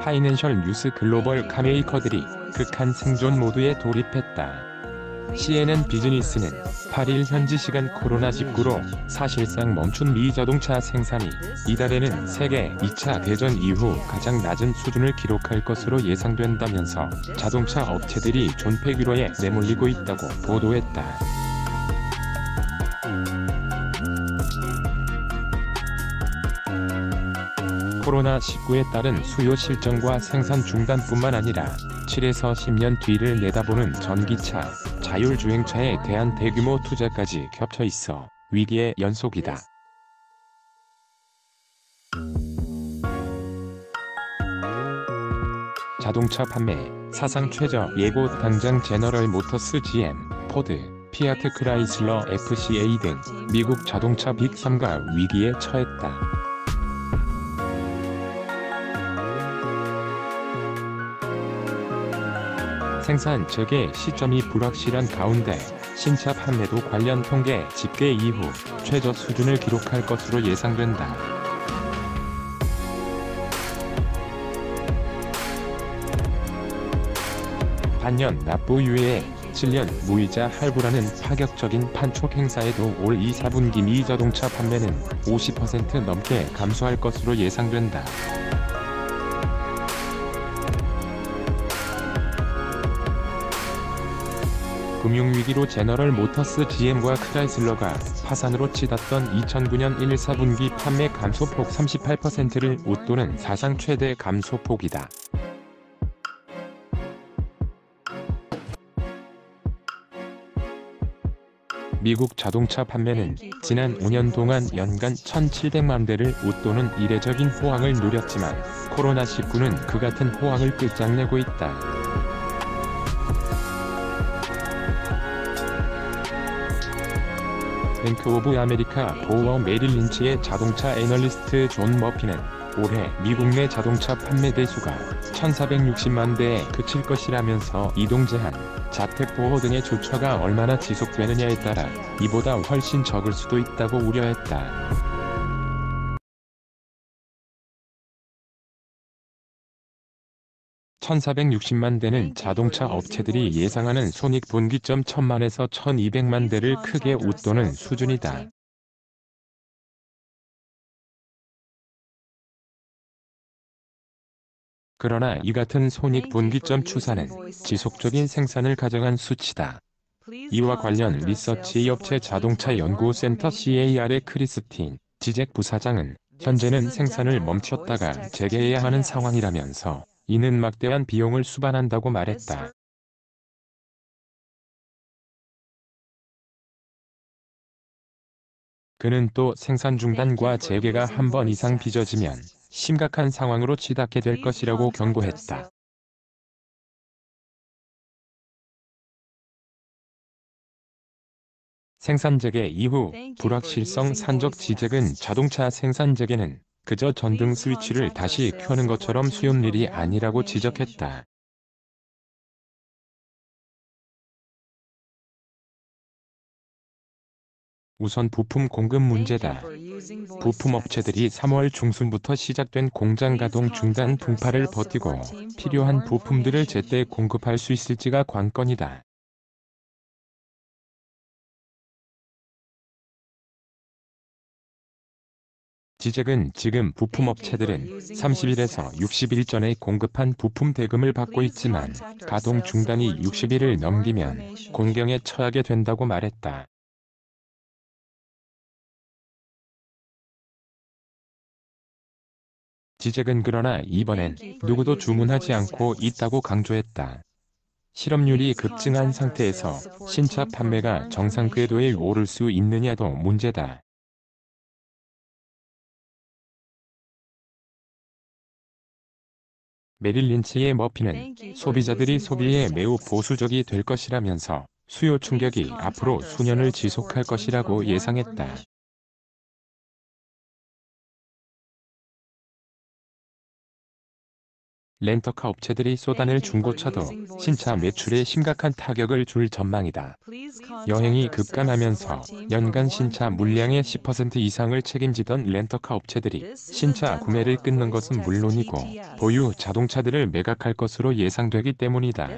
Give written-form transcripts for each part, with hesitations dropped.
파이낸셜 뉴스 글로벌 카메이커들이 극한 생존 모드에 돌입했다. CNN 비즈니스는 8일 현지 시간 코로나19로 사실상 멈춘 미 자동차 생산이 이달에는 세계 2차 대전 이후 가장 낮은 수준을 기록할 것으로 예상된다면서 자동차 업체들이 존폐 기로에 내몰리고 있다고 보도했다. 코로나19에 따른 수요 실정과 생산 중단뿐만 아니라 7에서 10년 뒤를 내다보는 전기차, 자율주행차에 대한 대규모 투자까지 겹쳐 있어 위기의 연속이다. 자동차 판매 사상 최저 예고 당장 제너럴 모터스 GM, 포드, 피아트 크라이슬러 FCA 등 미국 자동차 빅3가 위기에 처했다. 생산 재개 시점이 불확실한 가운데 신차 판매도 관련 통계 집계 이후 최저 수준을 기록할 것으로 예상된다. 반년 납부 유예에 7년 무이자 할부라는 파격적인 판촉 행사에도 올 2, 4분기 미 자동차 판매는 50% 넘게 감소할 것으로 예상된다. 금융위기로 제너럴 모터스 GM과 크라이슬러가 파산으로 치닫던 2009년 1, 4분기 판매 감소폭 38%를 웃도는 사상 최대 감소폭이다. 미국 자동차 판매는 지난 5년 동안 연간 1,700만 대를 웃도는 이례적인 호황을 누렸지만 코로나19는 그 같은 호황을 끝장내고 있다. 뱅크 오브 아메리카 보어 메릴 린치의 자동차 애널리스트 존 머피는 올해 미국 내 자동차 판매 대수가 1,460만 대에 그칠 것이라면서 이동 제한, 자택 보호 등의 조처가 얼마나 지속되느냐에 따라 이보다 훨씬 적을 수도 있다고 우려했다. 1,460만 대는 자동차 업체들이 예상하는 손익분기점 1,000만에서 1,200만 대를 크게 웃도는 수준이다. 그러나 이 같은 손익분기점 추산은 지속적인 생산을 가정한 수치다. 이와 관련 리서치 업체 자동차 연구센터 CAR의 크리스틴 지잭 부사장은 현재는 생산을 멈췄다가 재개해야 하는 상황이라면서 이는 막대한 비용을 수반한다고 말했다. 그는 또 생산 중단과 재개가 한 번 이상 빚어지면 심각한 상황으로 치닫게 될 것이라고 경고했다. 생산 재개 이후 불확실성 산적 지잭은 자동차 생산 재개는 그저 전등 스위치를 다시 켜는 것처럼 쉬운 일이 아니라고 지적했다. 우선 부품 공급 문제다. 부품 업체들이 3월 중순부터 시작된 공장 가동 중단 풍파를 버티고 필요한 부품들을 제때 공급할 수 있을지가 관건이다. 지잭은 지금 부품 업체들은 30일에서 60일 전에 공급한 부품 대금을 받고 있지만 가동 중단이 60일을 넘기면 곤경에 처하게 된다고 말했다. 지잭은 그러나 이번엔 누구도 주문하지 않고 있다고 강조했다. 실업률이 급증한 상태에서 신차 판매가 정상 궤도에 오를 수 있느냐도 문제다. 메릴 린치의 머피는 소비자들이 소비에 매우 보수적이 될 것이라면서 수요 충격이 앞으로 수년을 지속할 것이라고 예상했다. 렌터카 업체들이 쏟아낼 중고차도 신차 매출에 심각한 타격을 줄 전망이다. 여행이 급감하면서 연간 신차 물량의 10% 이상을 책임지던 렌터카 업체들이 신차 구매를 끊는 것은 물론이고 보유 자동차들을 매각할 것으로 예상되기 때문이다.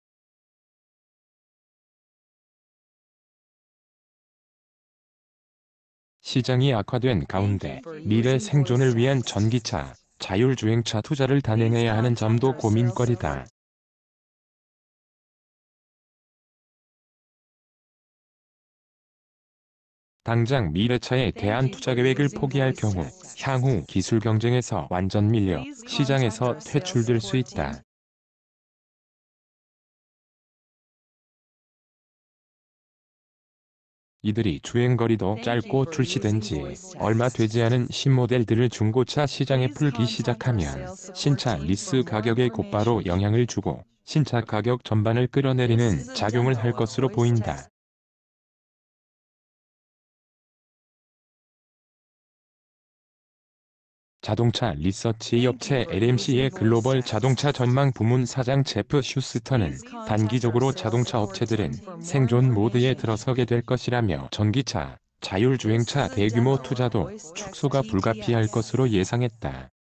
시장이 악화된 가운데 미래 생존을 위한 전기차, 자율주행차 투자를 단행해야 하는 점도 고민거리다. 당장 미래차에 대한 투자 계획을 포기할 경우 향후 기술 경쟁에서 완전 밀려 시장에서 퇴출될 수 있다. 이들이 주행거리도 짧고 출시된 지 얼마 되지 않은 신모델들을 중고차 시장에 풀기 시작하면 신차 리스 가격에 곧바로 영향을 주고 신차 가격 전반을 끌어내리는 작용을 할 것으로 보인다. 자동차 리서치 업체 LMC의 글로벌 자동차 전망 부문 사장 제프 슈스터는 단기적으로 자동차 업체들은 생존 모드에 들어서게 될 것이라며 전기차, 자율주행차 대규모 투자도 축소가 불가피할 것으로 예상했다.